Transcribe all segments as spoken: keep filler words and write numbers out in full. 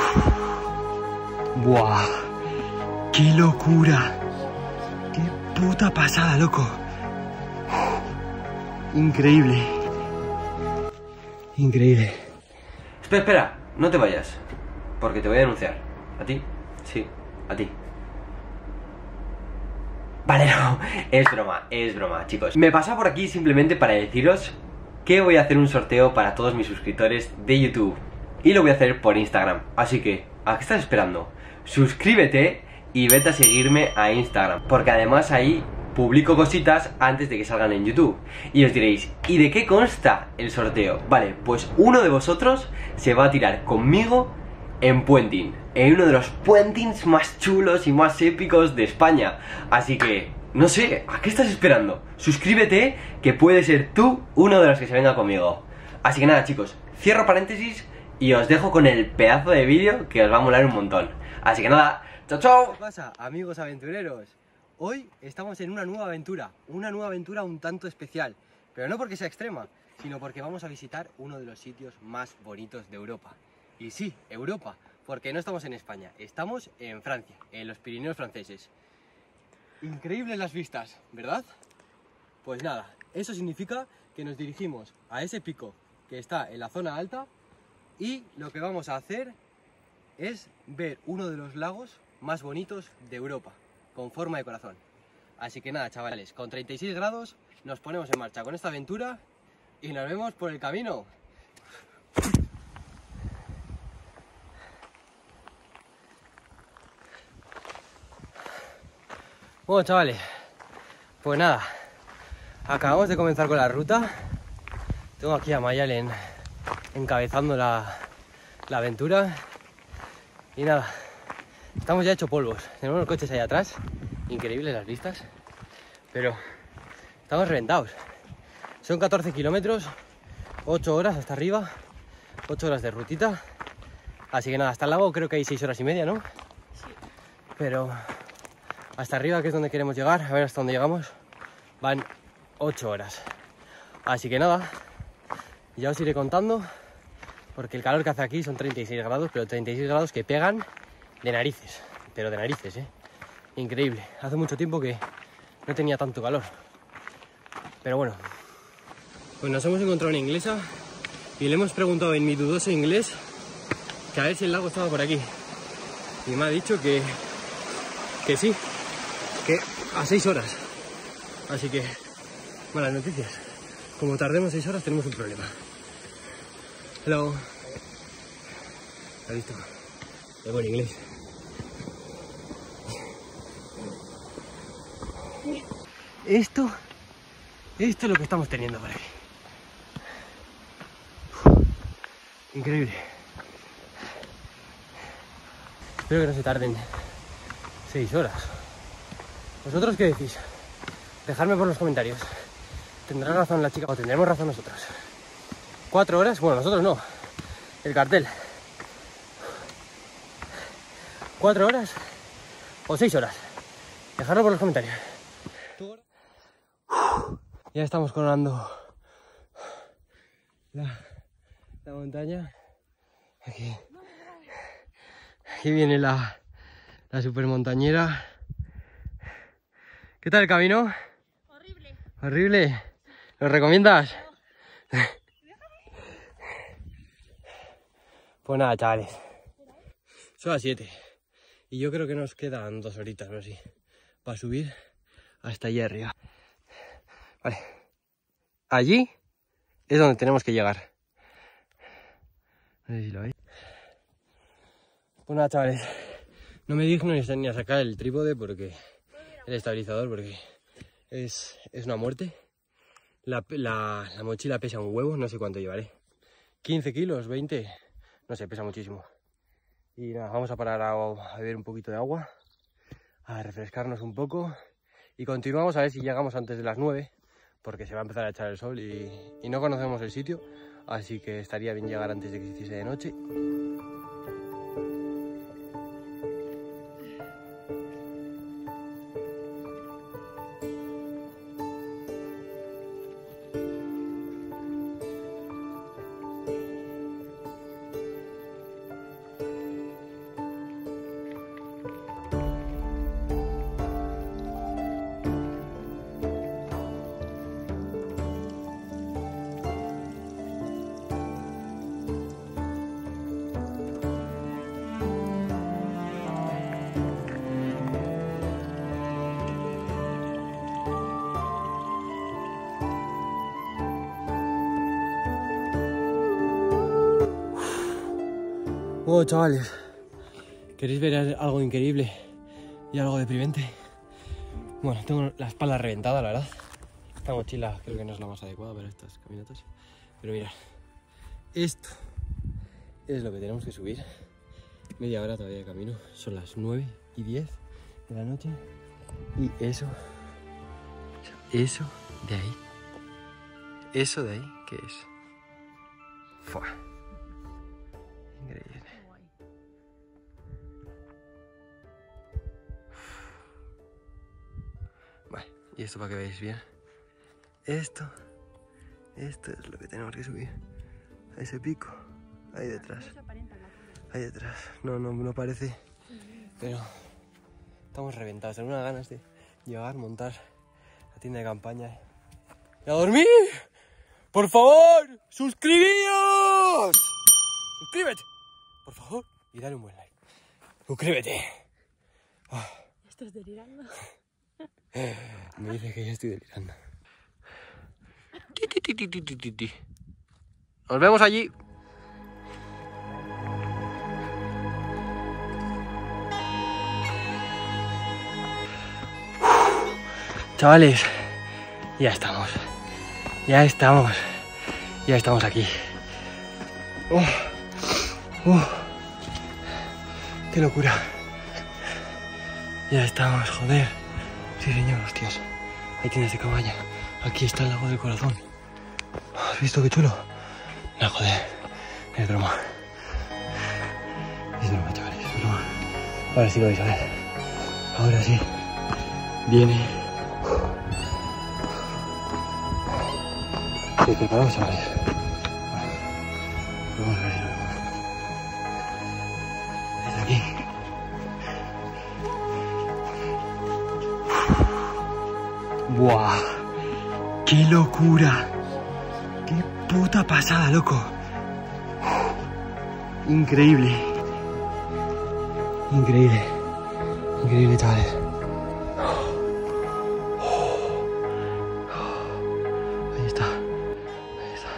Buah, qué locura, qué puta pasada, loco. Increíble, increíble. Espera, espera, no te vayas, porque te voy a denunciar. ¿A ti? Sí, a ti. Vale, no, es broma, es broma, chicos. Me pasa por aquí simplemente para deciros que voy a hacer un sorteo para todos mis suscriptores de YouTube. Y lo voy a hacer por Instagram. Así que, ¿a qué estás esperando? Suscríbete y vete a seguirme a Instagram, porque además ahí publico cositas antes de que salgan en YouTube. Y os diréis, ¿y de qué consta el sorteo? Vale, pues uno de vosotros se va a tirar conmigo en puenting, en uno de los puentings más chulos y más épicos de España. Así que, no sé, ¿a qué estás esperando? Suscríbete, que puede ser tú uno de los que se venga conmigo. Así que nada, chicos, cierro paréntesis y os dejo con el pedazo de vídeo que os va a molar un montón. Así que nada, chao chao. ¿Qué pasa, amigos aventureros? Hoy estamos en una nueva aventura, una nueva aventura un tanto especial, pero no porque sea extrema, sino porque vamos a visitar uno de los sitios más bonitos de Europa. Y sí, Europa, porque no estamos en España, estamos en Francia, en los Pirineos franceses. Increíbles las vistas, ¿verdad? Pues nada, eso significa que nos dirigimos a ese pico que está en la zona alta y lo que vamos a hacer es ver uno de los lagos más bonitos de Europa, con forma de corazón. Así que nada, chavales, con treinta y seis grados nos ponemos en marcha con esta aventura y nos vemos por el camino. Bueno, chavales, pues nada, acabamos de comenzar con la ruta. Tengo aquí a Mayalen encabezando la, la aventura. Y nada, estamos ya hecho polvos. Tenemos los coches ahí atrás, increíbles las vistas, pero estamos reventados. Son catorce kilómetros, ocho horas hasta arriba, ocho horas de rutita. Así que nada, hasta el lago creo que hay seis horas y media, ¿no? Sí. Pero hasta arriba, que es donde queremos llegar, a ver hasta dónde llegamos, van ocho horas. Así que nada, ya os iré contando, porque el calor que hace aquí son treinta y seis grados, pero treinta y seis grados que pegan de narices, pero de narices, ¿eh? Increíble. Hace mucho tiempo que no tenía tanto calor. Pero bueno, pues nos hemos encontrado una inglesa y le hemos preguntado en mi dudoso inglés que a ver si el lago estaba por aquí. Y me ha dicho que, que sí, que a seis horas. Así que, malas noticias. Como tardemos seis horas tenemos un problema. Hello. ¿Has visto? De buen inglés. Esto, esto es lo que estamos teniendo por aquí. Increíble. Espero que no se tarden seis horas. ¿Vosotros qué decís? Dejadme por los comentarios. ¿Tendrá razón la chica o tendremos razón nosotros? ¿Cuatro horas? Bueno, nosotros no. El cartel. ¿Cuatro horas? ¿O seis horas? Dejadlo por los comentarios. Ya estamos coronando la, la montaña. Aquí, aquí viene la, la super montañera. ¿Qué tal el camino? Horrible. ¿Horrible? ¿Lo recomiendas? No. Pues nada, chavales. Son las siete. Y yo creo que nos quedan dos horitas, no sé, para subir hasta allá arriba. Vale. Allí es donde tenemos que llegar. No sé si lo veis. Pues nada, chavales. No me digno ni a sacar el trípode porque... el estabilizador porque es, es una muerte. La, la, la mochila pesa un huevo, no sé cuánto llevaré. quince kilos, veinte, no sé, pesa muchísimo. Y nada, vamos a parar a, a beber un poquito de agua, a refrescarnos un poco. Y continuamos a ver si llegamos antes de las nueve, porque se va a empezar a echar el sol y, y no conocemos el sitio. Así que estaría bien llegar antes de que se hiciese de noche. Bueno, chavales, ¿queréis ver algo increíble y algo deprimente? Bueno, tengo la espalda reventada, la verdad. Esta mochila creo que no es la más adecuada para estas caminatas. Pero mirad, esto es lo que tenemos que subir. Media hora todavía de camino. Son las nueve y diez de la noche. Y eso, eso de ahí, eso de ahí, ¿qué es? Fua. Increíble. Vale, y esto para que veáis bien. Esto, esto es lo que tenemos que subir. A ese pico, ahí detrás. Ahí detrás. No, no, no parece. Pero estamos reventados. Tengo unas ganas de llegar, montar la tienda de campaña. ¡Y a dormir! ¡Por favor! ¡Suscribíos! ¡Suscríbete! Por favor. Y dale un buen like. ¡Suscríbete! Oh. ¿Estás delirando? Me dice que ya estoy delirando. Nos vemos allí. Chavales, ya estamos. Ya estamos. Ya estamos aquí. Oh, oh, ¡qué locura! Ya estamos, joder. Sí, señor, hostias. Ahí tienes de cabaña. Aquí está el lago del corazón. ¿Has visto qué chulo? No, joder. Es broma. Es broma, chavales, es broma. Ahora sí lo vais a ver. Ahora sí. Viene. ¿Estáis preparados, chavales? Vamos a ver si lo vemos. Desde aquí. ¡Buah! ¡Qué locura! ¡Qué puta pasada, loco! Increíble. Increíble. Increíble, chavales. Ahí está. Ahí está.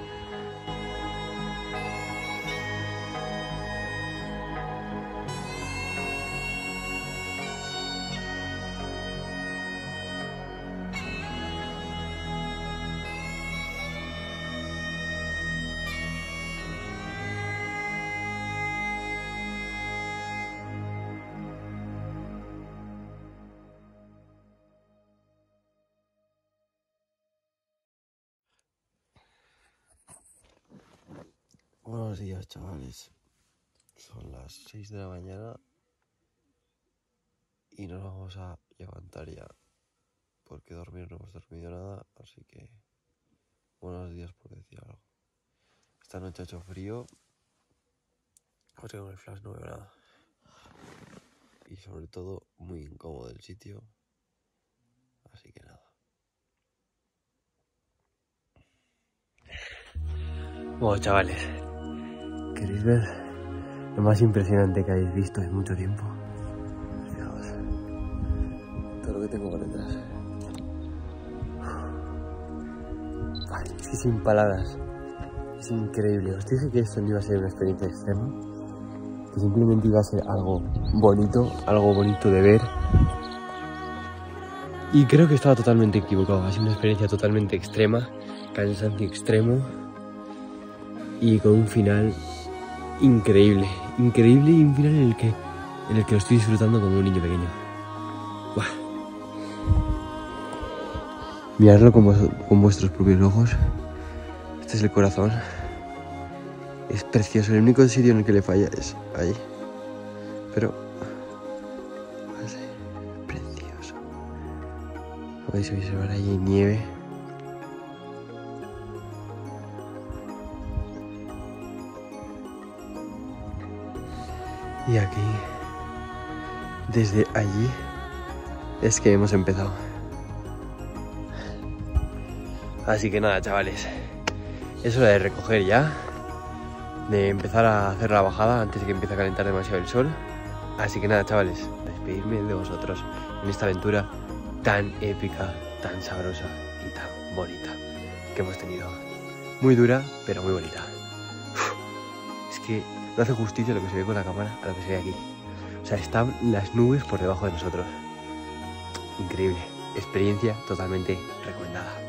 Buenos días, chavales. Son las seis de la mañana y nos vamos a levantar ya porque dormir no hemos dormido nada, así que buenos días por decir algo. Esta noche ha hecho frío, porque con el flash no veo nada y sobre todo muy incómodo el sitio, así que nada. Bueno, chavales, ¿queréis ver lo más impresionante que habéis visto en mucho tiempo? Fijaos, todo lo que tengo por detrás. Ay, es que sin palabras, es increíble. Os dije que esto no iba a ser una experiencia extrema, que simplemente iba a ser algo bonito, algo bonito de ver. Y creo que estaba totalmente equivocado. Ha sido una experiencia totalmente extrema, cansancio extremo y con un final increíble, increíble y un final en el que, en el que lo estoy disfrutando como un niño pequeño. ¡Buah! Miradlo con, vos, con vuestros propios ojos. Este es el corazón. Es precioso. El único sitio en el que le falla es ahí. Pero es precioso. Podéis observar ahí hay nieve. Y aquí, desde allí, es que hemos empezado. Así que nada, chavales, es hora de recoger ya, de empezar a hacer la bajada antes de que empiece a calentar demasiado el sol. Así que nada, chavales, despedirme de vosotros en esta aventura tan épica, tan sabrosa y tan bonita que hemos tenido. Muy dura, pero muy bonita. Uf, es que no hace justicia lo que se ve con la cámara a lo que se ve aquí. O sea, están las nubes por debajo de nosotros. Increíble. Experiencia totalmente recomendada.